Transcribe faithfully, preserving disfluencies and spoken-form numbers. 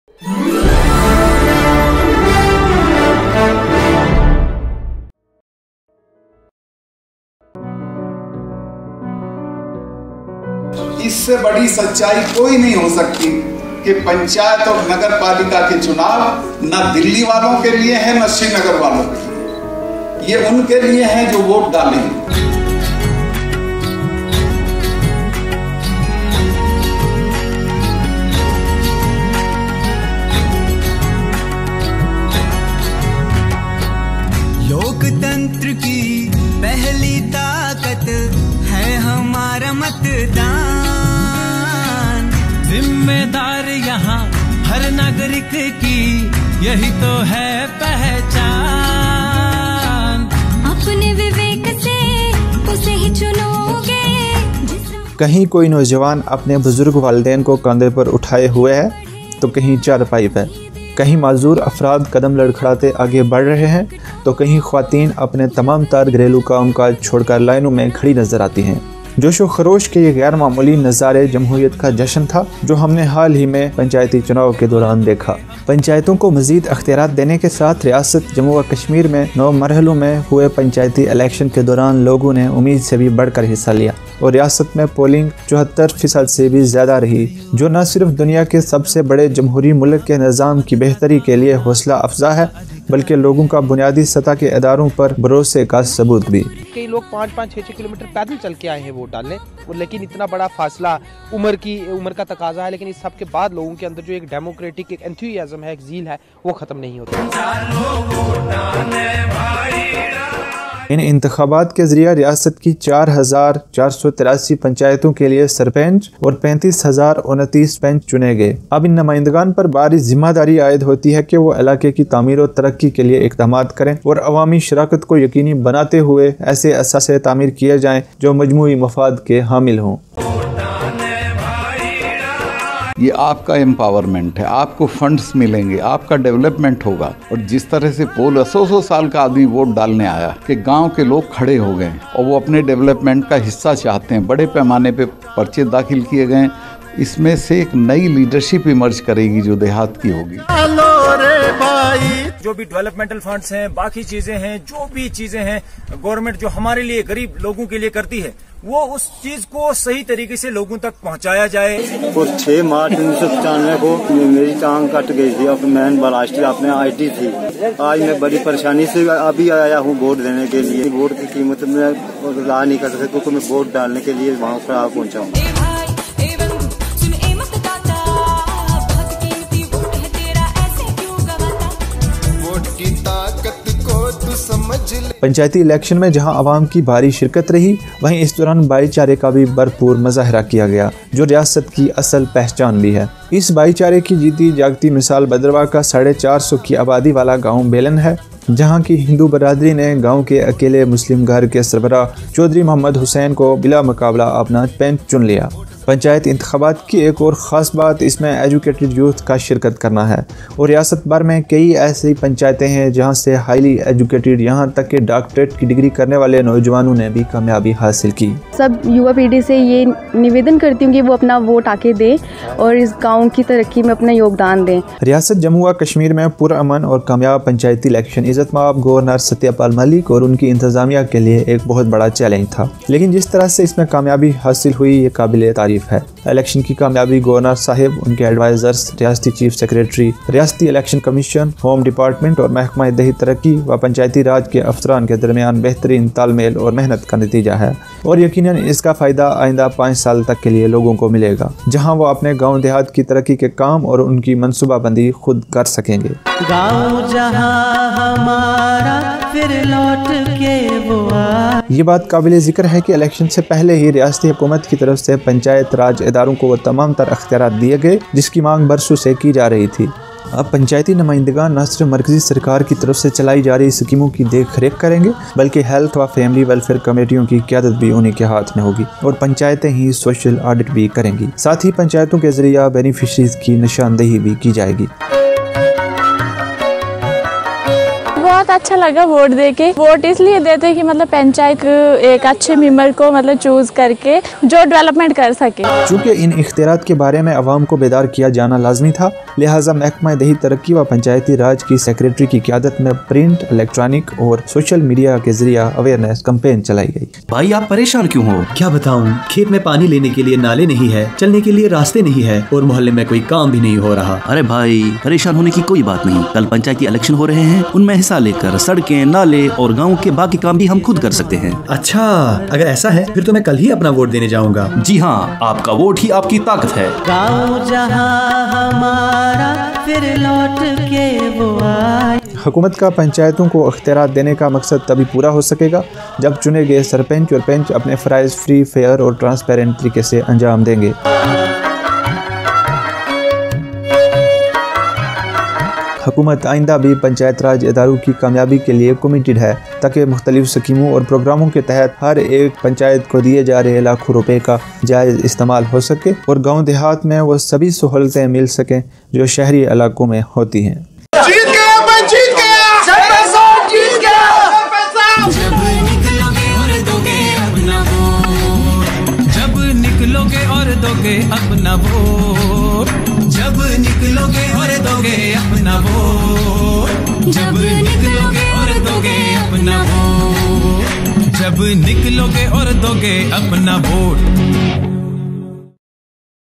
इससे बड़ी सच्चाई कोई नहीं हो सकती कि पंचायत और नगर पालिका के चुनाव न दिल्ली वालों के लिए है न श्रीनगर वालों के लिए, ये उनके लिए है जो वोट डालेंगे। लोकतंत्र की पहली ताकत है हमारा मतदान। जिम्मेदार यहाँ हर नागरिक की यही तो है पहचान। अपने विवेक से उसे ही चुनोगे। कहीं कोई नौजवान अपने बुजुर्ग वालिदैन को कंधे पर उठाए हुए है तो कहीं चारपाई पे, कहीं माजूर अफराद कदम लड़खड़ाते आगे बढ़ रहे हैं तो कहीं ख्वातीन अपने तमाम तार घरेलू काम काज छोड़कर लाइनों में खड़ी नजर आती हैं। जोशो खरोश के ये गैर मामूली नज़ारे जमहूरियत का जश्न था जो हमने हाल ही में पंचायती चुनाव के दौरान देखा। पंचायतों को मजीद अख्तियारात देने के साथ रियासत जम्मू व कश्मीर में नौ मरहलों में हुए पंचायती इलेक्शन के दौरान लोगों ने उम्मीद से भी बढ़कर हिस्सा लिया और रियासत में पोलिंग चौहत्तर फीसद से भी ज़्यादा रही, जो न सिर्फ दुनिया के सबसे बड़े जमहूरी मुल्क के निज़ाम की बेहतरी के लिए हौसला अफजा है बल्कि लोगों का बुनियादी सतह के इदारों पर भरोसे का सबूत भी। कई लोग पाँच पाँच छः छः किलोमीटर पैदल चल के आए हैं वोट डालने, लेकिन इतना बड़ा फासला उम्र की उम्र का तकाजा है, लेकिन इस सब के बाद लोगों के अंदर जो एक डेमोक्रेटिक एक एंथुसियाज्म है, एक ज़ील है, वो ख़त्म नहीं होता। इन इंतखाबात के जरिए रियासत की चार हजार चार सौ तिरासी पंचायतों के लिए सरपंच और पैंतीस हजार उनतीस पंच चुने गए। अब इन नुमाइंदगान पर बारी जिम्मेदारी आयद होती है कि वो इलाके की तामीर और तरक्की के लिए इक़दामात करें और अवामी शराकत को यकीनी बनाते हुए ऐसे असासे तामीर किए जाएं जो मजमूई मफाद के हामिल हों। ये आपका एम्पावरमेंट है, आपको फंड्स मिलेंगे, आपका डेवलपमेंट होगा। और जिस तरह से पोल सौ सौ साल का आदमी वोट डालने आया कि गांव के लोग खड़े हो गए और वो अपने डेवलपमेंट का हिस्सा चाहते हैं, बड़े पैमाने पे पर्चे दाखिल किए गए, इसमें से एक नई लीडरशिप इमर्ज करेगी जो देहात की होगी। जो भी डेवलपमेंटल फंड्स हैं, बाकी चीजें हैं, जो भी चीजें हैं गवर्नमेंट जो हमारे लिए गरीब लोगों के लिए करती है, वो उस चीज को सही तरीके से लोगों तक पहुंचाया जाए। और छह मार्च उन्नीस सौ पचानवे को मेरी टांग कट गई थी और मैं महाराष्ट्र अपने आई टी थी। आज मैं बड़ी परेशानी से अभी आया हूँ वोट देने के लिए। वोट की कीमत में ला नहीं कर सकता क्योंकि मैं वोट डालने के लिए वहाँ पर आ पहुँचा हूँ। पंचायती इलेक्शन में जहां आवाम की भारी शिरकत रही, वहीं इस दौरान भाईचारे का भी भरपूर मुजाहरा किया गया जो रियासत की असल पहचान भी है। इस भाईचारे की जीती जागती मिसाल भद्रवाह का साढ़े चार सौ की आबादी वाला गांव बेलन है, जहां की हिंदू बरादरी ने गांव के अकेले मुस्लिम घर के सरबराह चौधरी मोहम्मद हुसैन को बिला मुकाबला अपना पंच चुन लिया। पंचायत इंतखाबात की एक और ख़ास बात इसमें एजुकेटेड यूथ का शिरकत करना है और रियासत भर में कई ऐसी पंचायतें हैं जहां से हाईली एजुकेटेड यहाँ तक कि डॉक्टरेट की डिग्री करने वाले नौजवानों ने भी कामयाबी हासिल की। सब युवा पीढ़ी से ये निवेदन करती हूँ कि वो अपना वोट आके दें और इस गाँव की तरक्की में अपना योगदान दें। रियासत जम्मू व कश्मीर में पुरअमन और कामयाब पंचायती इलेक्शन इज़्ज़तमाब गवर्नर सत्या पाल मलिक और उनकी इंतजामिया के लिए एक बहुत बड़ा चैलेंज था, लेकिन जिस तरह से इसमें कामयाबी हासिल हुई ये काबिल तारीफ है। इलेक्शन की कामयाबी गवर्नर साहिब, उनके एडवाइजर्स, रियासती चीफ सेक्रेटरी, रियासती इलेक्शन कमीशन, होम डिपार्टमेंट और महकमा दही तरक्की व पंचायती राज के अफसरान के दरमियान बेहतरीन तालमेल और मेहनत का नतीजा है और यकीनन इसका फ़ायदा आइंदा पाँच साल तक के लिए लोगों को मिलेगा, जहां वो अपने गाँव देहात की तरक्की के काम और उनकी मनसूबाबंदी खुद कर सकेंगे। गाँव जहां हमारा फिर लौट के वो आ। ये बात काबिल ज़िक्र है कि इलेक्शन से पहले ही रियासती हुकूमत की तरफ से पंचायत राज इदारों को वो तमाम तर अख्तियारात दिए गए जिसकी मांग बरसों से की जा रही थी। अब पंचायती नुमाइंदगान न सिर्फ मरकजी सरकार की तरफ से चलाई जा रही स्कीमों की देख रेख करेंगे बल्कि हेल्थ व फैमिली वेलफेयर कमेटियों की क़यादत भी उन्हीं के हाथ में होगी और पंचायतें ही सोशल ऑडिट भी करेंगी। साथ ही पंचायतों के जरिए बेनिफिशरीज की निशानदेही भी की जाएगी। बहुत अच्छा लगा वोट देके। वोट इसलिए देते कि मतलब पंचायत एक अच्छे मेंबर को मतलब चूज करके जो डेवलपमेंट कर सके। चूँकि इन इख्तियारात के बारे में अवाम को बेदार किया जाना लाजमी था, लिहाजा महकमा दही तरक्की व पंचायती राज की सेक्रेटरी की क़यादत में प्रिंट, इलेक्ट्रॉनिक और सोशल मीडिया के जरिए अवेयरनेस कैंपेन चलाई गई। भाई आप परेशान क्यों हो? क्या बताऊं, खेत में पानी लेने के लिए नाले नहीं है, चलने के लिए रास्ते नहीं है और मोहल्ले में कोई काम भी नहीं हो रहा। अरे भाई परेशान होने की कोई बात नहीं, कल पंचायती इलेक्शन हो रहे हैं, उनमें हिस्सा लेकर सड़कें, नाले और गाँव के बाकी काम भी हम खुद कर सकते हैं। अच्छा, अगर ऐसा है फिर तो मैं कल ही अपना वोट देने जाऊंगा। जी हाँ, आपका वोट ही आपकी ताकत है। गाँव जहाँ हमारा फिर लौट के वो आए। हुकूमत का पंचायतों को अख्तियारात देने का मकसद तभी पूरा हो सकेगा जब चुने गए सरपंच और पंच अपने फ़राइज़ फ्री, फेयर और ट्रांसपेरेंट तरीके से अंजाम देंगे। हुकूमत आइंदा भी पंचायत राज इदारों की कामयाबी के लिए कमिटेड है ताकि मुख्तलिफ स्कीमों और प्रोग्रामों के तहत हर एक पंचायत को दिए जा रहे लाखों रुपए का जायज़ इस्तेमाल हो सके और गाँव देहात में वो सभी सहूलतें मिल सकें जो शहरी इलाकों में होती हैं। जीत गया, मैं जीत गया, सरपंच जीत गया। जब निकलोगे और दोगे अपना वोट, जब निकलोगे और दोगे अपना वोट, जब निकलोगे और दोगे अपना वोट, जब निकलोगे और दोगे अपना वोट।